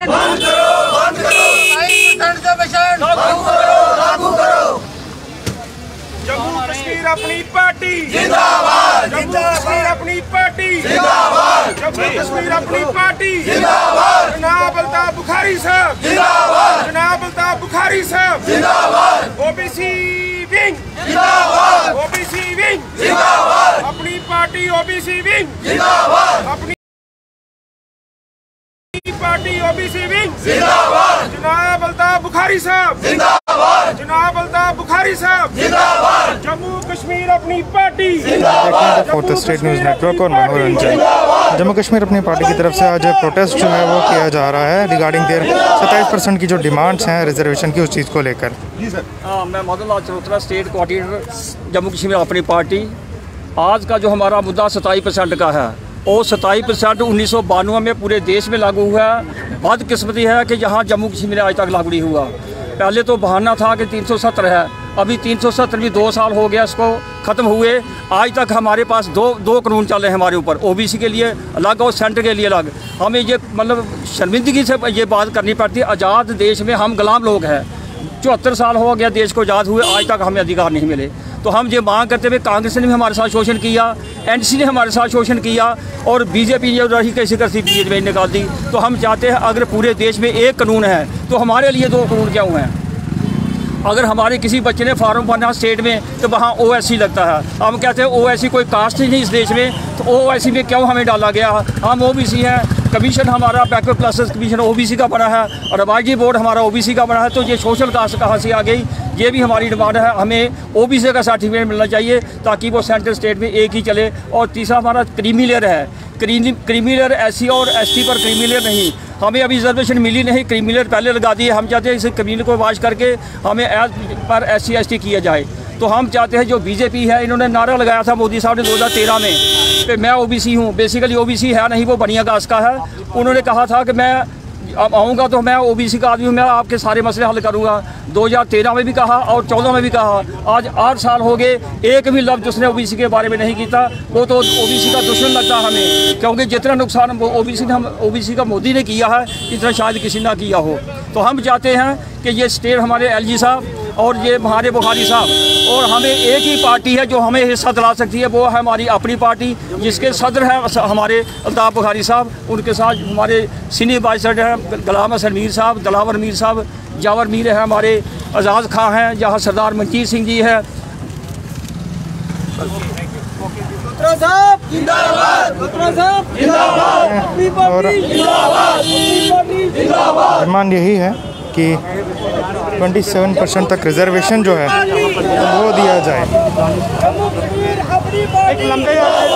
Jammu Kashmir Apni party जिंदाबाद, Jammu Kashmir Apni party जिंदाबाद, Jammu Kashmir Apni party जिंदाबाद, जनाब अल्ताफ बुखारी साहब जिंदाबाद, जनाब अल्ताफ बुखारी साहब जिंदाबाद, ओबीसी विंग जिंदाबाद, ओबीसी विंग जिंदाबाद, अपनी पार्टी ओबीसी विंग जिंदाबाद, अपनी पार्टी ओबीसी विंग जिंदाबाद, जनाब अल्ताफ बुखारी साहब जिंदाबाद, जनाब अल्ताफ बुखारी साहब जिंदाबाद, जम्मू कश्मीर अपनी पार्टी जिंदाबाद, फोर्थ स्टेट न्यूज़ नेटवर्क और मनोरंजन। जम्मू कश्मीर अपनी पार्टी की तरफ से आज प्रोटेस्ट जो है वो किया जा रहा है रिगार्डिंग देयर 27% की जो डिमांड्स हैं रिजर्वेशन की, उस चीज़ को लेकर। जी सर। मैं Madan Lal Charotra, state coordinator Jammu Kashmir Apni party. आज का जो हमारा मुद्दा 27% का है और 27% 1992 में पूरे देश में लागू हुआ है। बदकिस्मती है कि यहाँ जम्मू कश्मीर में आज तक लागू नहीं हुआ। पहले तो बहाना था कि 370 है, अभी 370 भी 2 साल हो गया इसको ख़त्म हुए। आज तक हमारे पास दो कानून चल रहे हैं हमारे ऊपर, ओबीसी के लिए अलग और सेंटर के लिए अलग। हमें ये मतलब शर्मिंदगी से ये बात करनी पड़ती है। आज़ाद देश में हम गुलाम लोग हैं। 74 साल हो गया देश को आज़ाद हुए, आज तक हमें अधिकार नहीं मिले। तो हम ये मांग करते हुए कांग्रेस ने भी हमारे साथ शोषण किया, एनसी ने हमारे साथ शोषण किया और बीजेपी ने रही कैसी करती बीजेपी निकाल दी। तो हम चाहते हैं अगर पूरे देश में एक कानून है तो हमारे लिए 2 कानून क्यों हैं? अगर हमारे किसी बच्चे ने फार्म भरना स्टेट में तो वहाँ ओएससी लगता है। हम कहते हैं ओएससी कोई कास्ट ही नहीं इस देश में, तो ओएससी में क्यों हमें डाला गया? हम ओबीसी हैं, कमीशन हमारा बैकवर्ड क्लासेस कमीशन ओबीसी का बना है और एडवाइजरी बोर्ड हमारा ओबीसी का बना है। तो ये सोशल कास्ट कहाँ से आ गई? ये भी हमारी डिमांड है। हमें ओबीसी का सर्टिफिकेट मिलना चाहिए ताकि वो सेंट्रल स्टेट में एक ही चले। और तीसरा हमारा क्रीमी लेयर है, क्रीमी लेयर एससी और एसटी पर क्रीमी लेयर नहीं। हमें अभी रिजर्वेशन मिली नहीं, क्रीमी लेयर पहले लगा दी है। हम चाहते हैं इस क्रीमी को वाश करके हमें एज पर एससी एसटी किया जाए। तो हम चाहते हैं जो बीजेपी है, इन्होंने नारा लगाया था मोदी साहब ने 2013 में कि मैं ओबीसी हूँ। बेसिकली ओबीसी है नहीं, वो बनिया कास्ट का है। उन्होंने कहा था कि मैं अब आऊँगा तो मैं ओबीसी का आदमी हूँ, मैं आपके सारे मसले हल करूँगा। 2013 में भी कहा और 14 में भी कहा। आज 8 साल हो गए, एक भी लफ्ज़ उसने ओबीसी के बारे में नहीं किया। वो तो ओबीसी का दुश्मन लगता हमें, क्योंकि जितना नुकसान ओबीसी का मोदी ने किया है इतना शायद किसी ना किया हो। तो हम चाहते हैं कि ये स्टेट हमारे एलजी साहब और ये हमारे बुखारी साहब, और हमें एक ही पार्टी है जो हमें हिस्सा दिला सकती है, वो है हमारी अपनी पार्टी जिसके सदर हैं हमारे अल्ताफ बुखारी साहब। उनके साथ हमारे सीनियर वाइस सदर हैं गुलाम हसन मीर साहब, दिलावर मीर साहब, जावर मीर है, हमारे आज़ाद खां हैं, जहाँ सरदार मनजीत सिंह जी है। और डिमांड यही है कि 27% तक रिजर्वेशन जो है वो दिया जाए। एक लंबे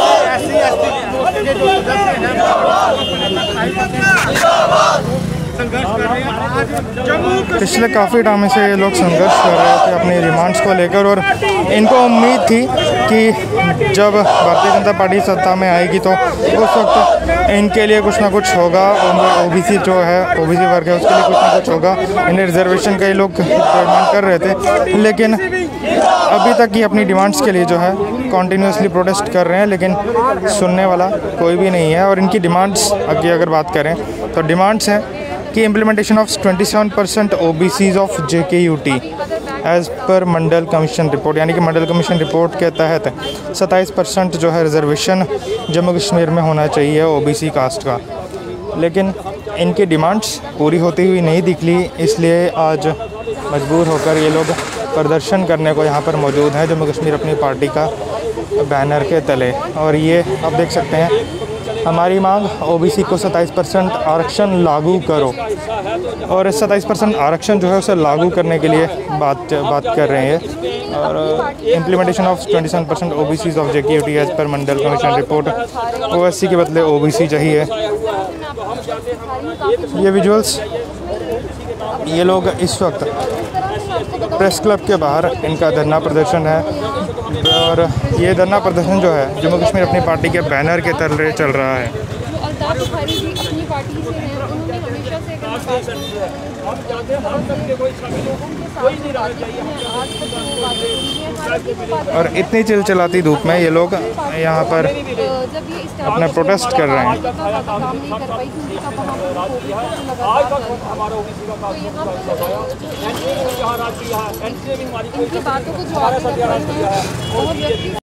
पिछले काफ़ी टाइम से ये लोग संघर्ष कर रहे थे अपनी डिमांड्स को लेकर, और इनको उम्मीद थी कि जब भारतीय जनता पार्टी सत्ता में आएगी तो उस वक्त इनके लिए कुछ ना कुछ होगा। ओबीसी जो है, ओबीसी वर्ग है, उसके लिए कुछ ना कुछ होगा। इन्हें रिजर्वेशन का ये लोग डिमांड कर रहे थे, लेकिन अभी तक ये अपनी डिमांड्स के लिए जो है कॉन्टीन्यूसली प्रोटेस्ट कर रहे हैं, लेकिन सुनने वाला कोई भी नहीं है। और इनकी डिमांड्स की अगर बात करें तो डिमांड्स हैं कि implementation of 27% OBCs of JKUT as per Mandal commission report, यानी कि मंडल कमीशन रिपोर्ट के तहत 27% जो है रिजर्वेशन जम्मू कश्मीर में होना चाहिए OBC कास्ट का। लेकिन इनकी डिमांड्स पूरी होती हुई नहीं दिखली, इसलिए आज मजबूर होकर ये लोग प्रदर्शन करने को यहाँ पर मौजूद हैं जम्मू कश्मीर अपनी पार्टी का बैनर के तले। और ये आप देख सकते हैं हमारी मांग OBC को 27% आरक्षण लागू करो, और इस 27% आरक्षण जो है उसे लागू करने के लिए बात कर रहे हैं। और implementation of 27% OBCs of JKUT as per Mandal commission report, OSC के बदले OBC चाहिए। ये विजुअल्स ये लोग इस वक्त प्रेस क्लब के बाहर इनका धरना प्रदर्शन है, और ये धरना प्रदर्शन जो है जम्मू कश्मीर अपनी पार्टी के बैनर के तले चल रहा है। अल्ताफ बुखारी जी अपनी पार्टी से हैं, उन्होंने हमेशा से आज देश है, हम चाहते हैं हर तक के कोई शामिल हो, कोई नहीं रहना चाहिए। और इतनी चिलचिलाती धूप में ये लोग यहाँ पर अपना प्रोटेस्ट कर रहे हैं। आज तक हमारा ओबीसी का काम यहाँ राज किया है, एनसीए भी हमारी कोई बातों को जवाब